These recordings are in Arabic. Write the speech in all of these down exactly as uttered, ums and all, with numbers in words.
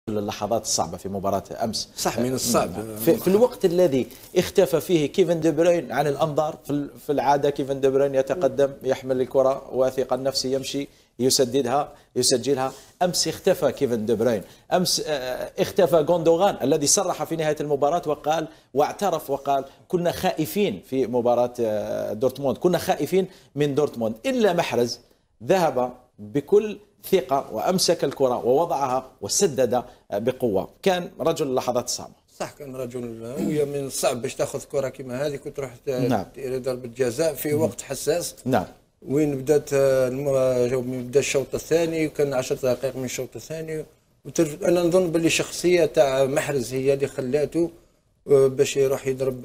اللحظات الصعبة في مباراة أمس. صح، من الصعب في, في الوقت الذي اختفى فيه كيفن دي بروين عن الأنظار. في العادة كيفن دي بروين يتقدم، يحمل الكرة واثقا نفسه، يمشي يسددها يسجلها. أمس اختفى كيفن دي بروين، أمس اختفى غوندوغان الذي صرح في نهاية المباراة وقال واعترف وقال كنا خائفين في مباراة دورتموند، كنا خائفين من دورتموند. إلا محرز ذهب بكل ثقة وأمسك الكرة ووضعها وسدد بقوة. كان رجل اللحظات الصعبة. صح، كان رجل. وهي من الصعب باش تاخذ كرة كما هذه وتروح نعم. ضربة جزاء في وقت حساس. نعم. وين بدات بدا الشوط الثاني، وكان عشر دقائق من الشوط الثاني. انا نظن باللي شخصيه تاع محرز هي اللي خلاته باش يروح يضرب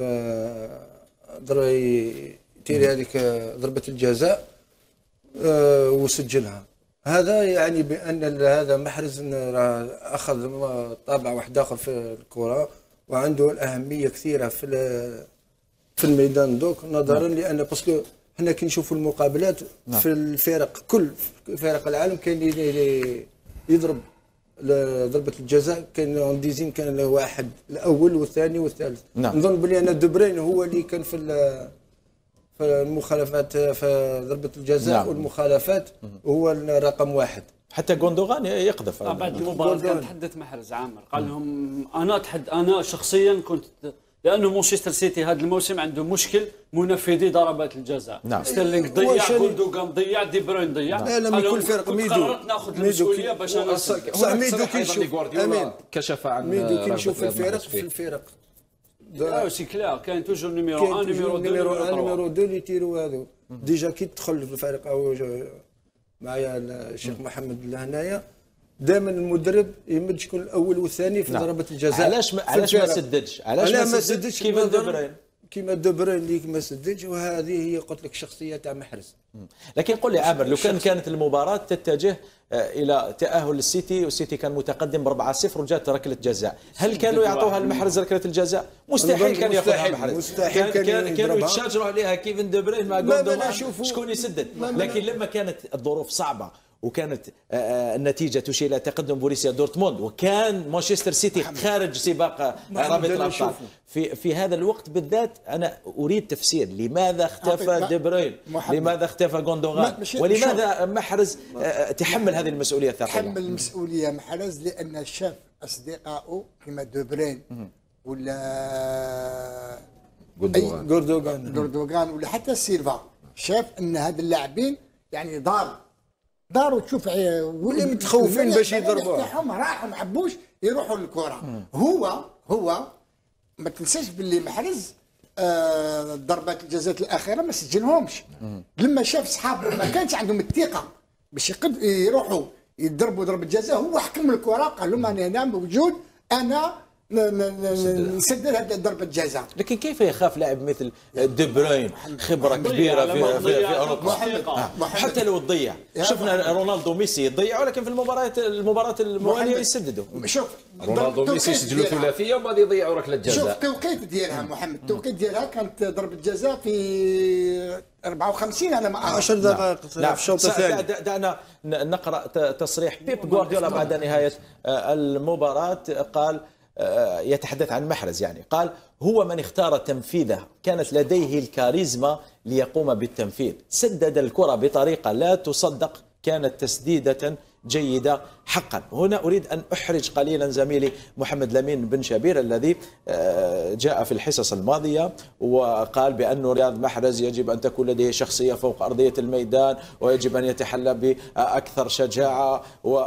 ضرب يتيري هذيك ضربة الجزاء وسجلها. هذا يعني بان هذا محرز اخذ طابع واحد اخر في الكره، وعنده الاهميه كثيره في في الميدان دوك، نظرا لان باسكو حنا كي نشوفوا المقابلات نعم. في الفرق، كل فرق العالم كاين اللي يضرب ضربه الجزاء، كان ديزين كان له واحد الاول والثاني والثالث. نعم. نظن بلي انا دوبرين هو اللي كان في في المخالفات في ضربه الجزاء نعم. والمخالفات هو رقم واحد. حتى غوندوغان يقذف. بعد المباراه كان تحدث محرز عامر قال لهم انا تحد انا شخصيا كنت، لانه مانشستر سيتي هذا الموسم عنده مشكل منفذي ضربات الجزاء. نعم. ستيرلينغ ضيع، غوندوغان ضيع، دي بروين ضيع. لا لا، من كل فرق ميدو قررت ناخذ المسؤوليه باش انا صح. ميدو كي نشوف امين كشف عن ميدو كي نشوف الفرق في الفرق لا سي كلير كاين توجور نيميرو واحد نيميرو اثنين نيميرو واحد نيميرو اثنين اللي يطيروا هذو. ديجا كي تدخل في الفريق او معايا الشيخ محمد لهنايا دائما المدرب يمد شكون الاول والثاني في ضربه الجزاء. علاش ما علاش ما سددش علاش ما سددش كيما دو بروين كيما دو بروين اللي ما سددش. وهذه هي قلت لك الشخصيه تاع محرز. لكن قل لي عامر، لو كان كانت المباراه تتجه الى تاهل السيتي والسيتي كان متقدم ب أربعة صفر وجات ركله جزاء، هل كانوا يعطوها لمحرز ركله الجزاء؟ مستحيل كان ياخذها محرز. مستحيل كان كان كانوا يتشاجروا عليها كيفن دي بروين مع غوندوغان شكون يسدد. لكن لما كانت الظروف صعبه وكانت النتيجه تشير الى تقدم بوريسيا دورتموند وكان مانشستر سيتي خارج سباق رابطه الابطال، في في هذا الوقت بالذات انا اريد تفسير لماذا اختفى دي بروين، لماذا اختفى غوندوغان، ولماذا محرز تحمل هذه المسؤوليه الثقيله؟ تحمل المسؤوليه محرز لان شاف اصدقائه كما دي بروين ولا غوندوغان غوندوغان ولا حتى سيلفا، شاف ان هاد اللاعبين يعني دار داروا تشوف واللي متخوفين باش يضربوها راحوا ما حبوش يروحوا للكره. هو هو ما تنساش باللي محرز آه ضربات الجزاء الاخيره ما سجلهمش. لما شاف صحابه ما كانش عندهم الثقه باش يروحوا يضربوا ضربه جزاء، هو حكم الكره قال لهم انا هنا موجود، انا نسدد هذه ضربه جزاء. لكن كيف يخاف لاعب مثل دي بروين خبره كبيره في في, في اوروبا آه. حتى لو تضيع، شفنا رونالدو ميسي يضيعوا لكن في المباريات المباراه المواليه يسددوا. شوف رونالدو ميسي يسجلوا ثلاثيه وبعد يضيعوا ركله جزاء. شوف التوقيت ديالها محمد، التوقيت ديالها كانت ضربه جزاء في أربعة وخمسين على ما عشر دقائق في الشوط الثاني. دعنا نقرا تصريح بيب غوارديولا بعد نهايه المباراه. قال يتحدث عن محرز، يعني قال هو من اختار تنفيذه، كانت لديه الكاريزما ليقوم بالتنفيذ، سدد الكرة بطريقة لا تصدق، كانت تسديدة جيدة حقا. هنا أريد أن أحرج قليلا زميلي محمد لمين بن شبير الذي جاء في الحصص الماضية وقال بأن رياض محرز يجب أن تكون لديه شخصية فوق أرضية الميدان ويجب أن يتحلى بأكثر شجاعة،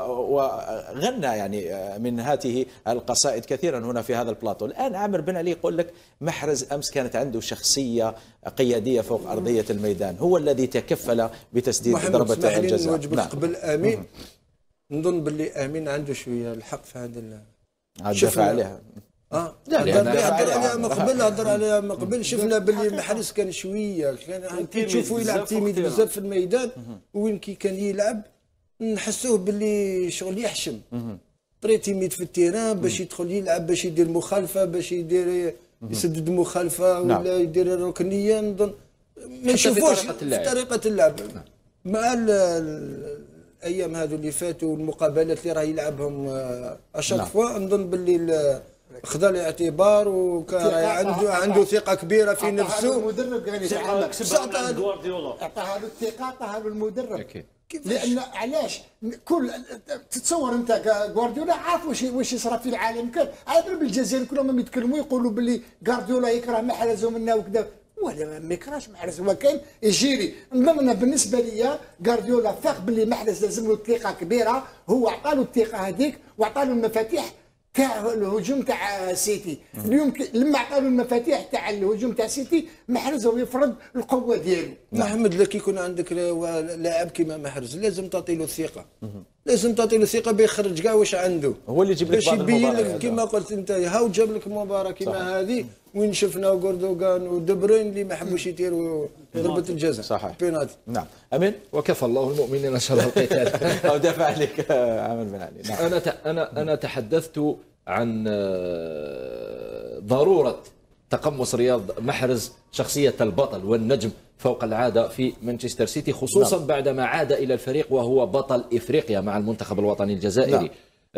وغنى يعني من هذه القصائد كثيرا هنا في هذا البلاطو. الآن عامر بن علي يقول لك محرز أمس كانت عنده شخصية قيادية فوق أرضية الميدان، هو الذي تكفل بتسديد ضربة الجزاء. نعم. قبل آمين نظن باللي امين عنده شويه الحق في هذا شفنا عليها اه لا هضر عليها من قبل هضر عليها من قبل شفنا باللي محرز كان شويه كان كي تشوفوا يلعب تيميد بزاف في الميدان، وين كي كان يلعب نحسوه باللي شغل يحشم طري تيميد في التيران باش يدخل يلعب باش يدير مخالفه باش يدير يسدد مخالفه ولا يدير الركنيه. نظن ما نشوفوش في طريقه اللعب مع الايام هذو اللي فاتوا المقابلات اللي راه يلعبهم اشاك نعم. فوا نظن باللي خذا الاعتبار وكان عنده عنده ثقه كبيره في نفسه. المدرب يعني كسبها جوارديولا، اعطاها له الثقه، اعطاها له المدرب. أكيد. لان علاش كل تتصور انت جوارديولا عارف واش واش يصرا في العالم كان. على بالك بالجزائر كلهم يتكلموا يقولوا باللي جوارديولا يكره محرز ومنا وكذا، ولا ما يكرهش محرز، هو كان يجيري. نظن بالنسبه لي جوارديولا فاق باللي محرز لازم له ثقه كبيره، هو عطى له الثقه هذيك وعطى له المفاتيح تاع الهجوم تاع سيتي. اليوم لما عطاو المفاتيح تاع الهجوم تاع سيتي، محرز هو يفرض القوه ديالو. محمد لك يكون عندك لاعب كيما محرز لازم تعطي له الثقه، لازم تعطي له الثقه بيخرج كاع واش عنده، هو اللي يجيب لك باش يبين لك كيما قلت انت. هاو جاب لك مباراه كيما هذه وين شفنا غوردوغان ودبرين اللي ما حبوش يديروا ضربه الجزاء. صحيح. بينالتي. نعم. امين. وكفى الله المؤمنين شر القتال. او دافع عليك عامر بن علي. نعم. انا انا انا تحدثت عن ضروره تقمص رياض محرز شخصيه البطل والنجم فوق العاده في مانشستر سيتي، خصوصا نعم. بعدما عاد الى الفريق وهو بطل افريقيا مع المنتخب الوطني الجزائري. نعم.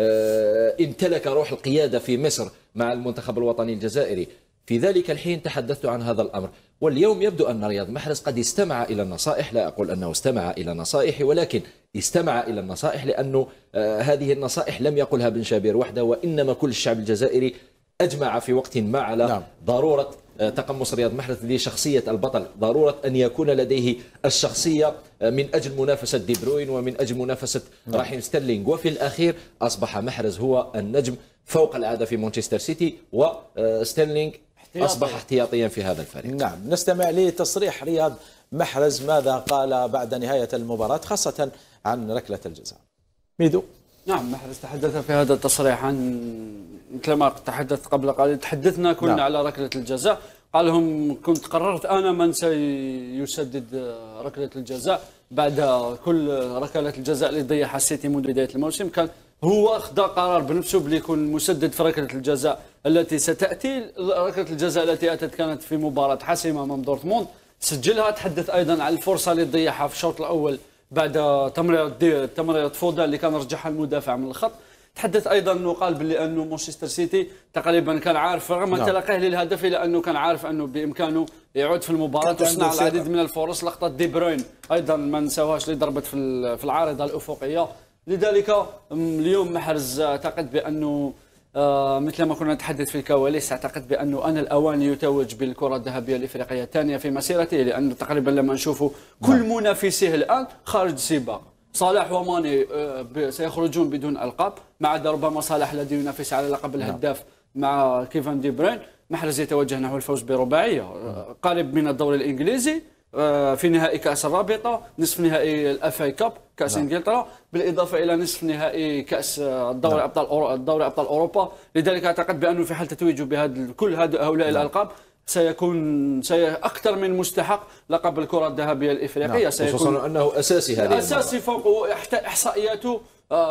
امتلك روح القياده في مصر مع المنتخب الوطني الجزائري. في ذلك الحين تحدثت عن هذا الأمر، واليوم يبدو أن رياض محرز قد استمع إلى النصائح. لا أقول أنه استمع إلى النصائح، ولكن استمع إلى النصائح لأنه آه هذه النصائح لم يقلها بن شابير وحده، وإنما كل الشعب الجزائري أجمع في وقت ما على نعم. ضرورة آه تقمص رياض محرز لشخصية البطل، ضرورة أن يكون لديه الشخصية من أجل منافسة دي بروين ومن أجل منافسة نعم. راحيم ستيرلينغ. وفي الأخير أصبح محرز هو النجم فوق العادة في مانشستر سيتي، وستيرلينغ أصبح احتياطيا في هذا الفريق. نعم. نستمع لتصريح رياض محرز ماذا قال بعد نهاية المباراة، خاصة عن ركلة الجزاء. ميدو. نعم، محرز تحدث في هذا التصريح عن مثل ما تحدث قبل قليل. تحدثنا كنا نعم. على ركلة الجزاء. قال لهم كنت قررت أنا من سيسدد ركلة الجزاء بعد كل ركلات الجزاء اللي ضيعها السيتي منذ بداية الموسم. كان هو أخذ قرار بنفسه بلي يكون مسدد في ركلة الجزاء التي ستأتي. ركلة الجزاء التي أتت كانت في مباراة حاسمة أمام دورتموند، سجلها. تحدث أيضا عن الفرصة اللي ضيعها في الشوط الأول بعد تمريرة تمريرة فودا اللي كان رجعها المدافع من الخط. تحدث ايضا انه قال باللي انه مانشستر سيتي تقريبا كان عارف رغم نعم. تلقيه للهدف، الا انه كان عارف انه بامكانه يعود في المباراه ويصنع العديد من الفرص. لقطه دي بروين ايضا ما نساوهاش اللي ضربت في في العارضه الافقيه. لذلك اليوم محرز اعتقد بانه آه مثل ما كنا نتحدث في الكواليس، اعتقد بانه انا الاوان يتوج بالكره الذهبيه الافريقيه الثانيه في مسيرته، لانه تقريبا لما نشوفوا كل نعم. منافسيه الان خارج سباق. صلاح وماني سيخرجون بدون القاب، ما عدا ربما صلاح الذي ينافس على لقب الهداف مع كيفان دي بروين. محرز يتوجه نحو الفوز برباعيه، قارب من الدوري الانجليزي، في نهائي كاس الرابطه، نصف نهائي الاف اي كاب كاس انجلترا، بالاضافه الى نصف نهائي كاس الدوري ابطال الدوري ابطال اوروبا. لذلك اعتقد بانه في حال تتويجه بهذا كل هؤلاء الالقاب سيكون سي اكثر من مستحق لقب الكره الذهبيه الافريقيه. نعم. سيكون خصوصا انه اساسي هذه اساسي فوق احصائياته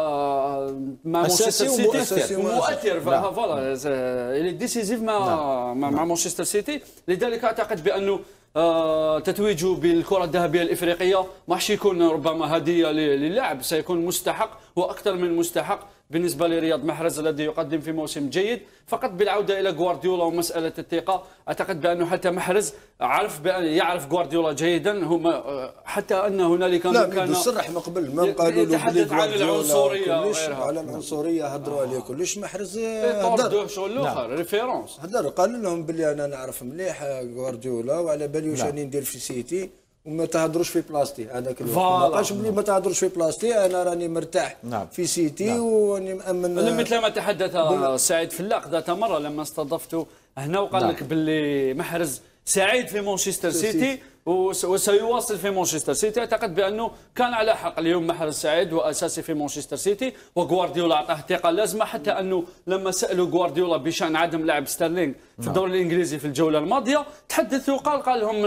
آه مع مانشستر سيتي مؤثر فوالا اللي ديسيزيف مع نعم. مع مانشستر سيتي. لذلك اعتقد بانه آه تتويجه بالكره الذهبيه الافريقيه ما راحش يكون ربما هديه للاعب، سيكون مستحق واكثر من مستحق بالنسبه لرياض محرز الذي يقدم في موسم جيد. فقط بالعوده الى غوارديولا ومساله الثقه، اعتقد بانه حتى محرز عرف بأن يعرف غوارديولا جيدا، هما حتى ان هنالك لا كان صرح من قبل ما قالوا له يتحدث عن العنصريه على العنصريه هضروا عليه كلش. محرز هضر شغل الاخر ريفيرونس هضر قال لهم باللي انا نعرف مليح غوارديولا وعلى بالي واش راني ندير في سيتي وما تهضروش في بلاصتي. هذاك ما قالش بلي ما تهضروش في بلاصتي، انا راني مرتاح نعم. في سيتي نعم. وراني مامن. مثل ما تحدث سعيد فلاق ذات مره لما استضفته هنا وقال نعم. لك باللي محرز سعيد في مانشستر سيتي وسيواصل في مانشستر سيتي. اعتقد بانه كان على حق. اليوم محرز سعيد واساسي في مانشستر سيتي، وغوارديولا اعطاه ثقه لازمه، حتى انه لما سالوا غوارديولا بشان عدم لعب ستيرلينغ في الدوري الانجليزي في الجوله الماضيه تحدث وقال قال لهم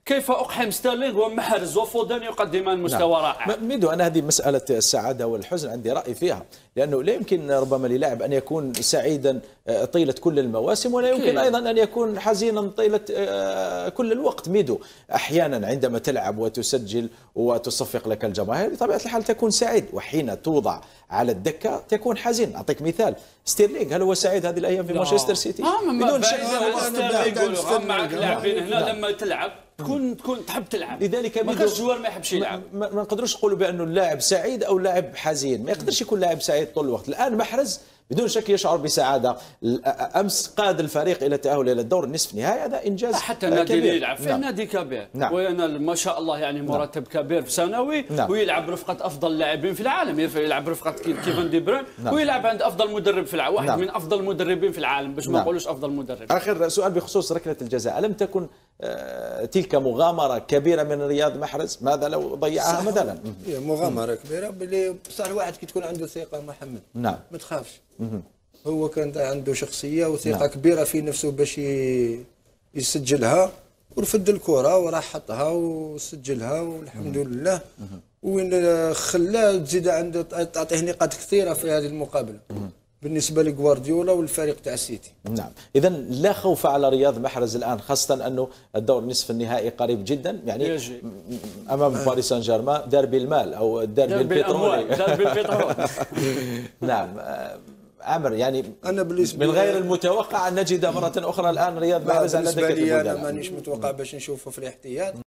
كيف اقحم ستيرلينغ ومحرز وفودن يقدمان مستوى نعم. رائع. ميدو انا هذه مساله السعاده والحزن عندي راي فيها، لانه لا يمكن ربما للاعب ان يكون سعيدا طيله كل المواسم، ولا يمكن كي. ايضا ان يكون حزينا طيله كل الوقت. ميدو احيانا عندما تلعب وتسجل وتصفق لك الجماهير بطبيعه الحال تكون سعيد، وحين توضع على الدكه تكون حزين. اعطيك مثال ستيرلينغ، هل هو سعيد هذه الايام في مانشستر سيتي؟ بدون شك. معك لاعبين هنا لما تلعب تكون تكون تحب تلعب، لذلك ما كاش جوار ما يحبش يلعب. ما, ما نقدروش نقولوا بانه اللاعب سعيد او لاعب حزين، ما يقدرش يكون لاعب سعيد طول الوقت. الان محرز بدون شك يشعر بسعاده، امس قاد الفريق الى التاهل الى الدور النصف النهائي، هذا انجاز حتى النادي اللي يلعب فيه نعم. نادي كبير نعم. وينال ما شاء الله يعني مرتب نعم. كبير في سنوي نعم. ويلعب رفقه افضل اللاعبين في العالم، يلعب رفقه كيفن دي بروين نعم. ويلعب عند افضل مدرب في العالم، واحد نعم. من افضل المدربين في العالم باش ما نقولوش نعم. افضل مدرب. اخر سؤال بخصوص ركله الجزاء، الم تكن آه تلك مغامره كبيره من رياض محرز؟ ماذا لو ضيعها مثلا؟ هي مغامره كبيره، باللي بصح الواحد كي تكون عنده ثقه محمد نعم ما تخافش. هو كان عنده شخصيه وثقه نعم. كبيره في نفسه باش يسجلها، ورفد الكره وراح حطها وسجلها والحمد لله، وين خلاه تزيد عنده تعطيه نقاط كثيره في هذه المقابله بالنسبه لغوارديولا والفريق تاع السيتي. نعم، اذا لا خوف على رياض محرز الان، خاصه انه الدور نصف النهائي قريب جدا، يعني يجي. امام باريس سان جيرمان ديربي المال او الديربي البترولي. ديربي البترول. نعم عامر، يعني أنا من غير المتوقع ان نجد مره اخرى الان رياض محرز على دكه البدلاء. انا مانيش متوقع باش نشوفه في الاحتياط.